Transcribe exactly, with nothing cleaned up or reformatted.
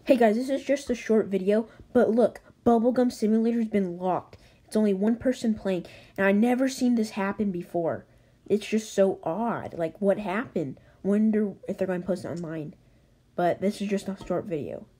Hey guys, this is just a short video, but look, Bubblegum Simulator's been locked. It's only one person playing, and I never seen this happen before. It's just so odd. Like, what happened? Wonder if they're going to post it online. But this is just a short video.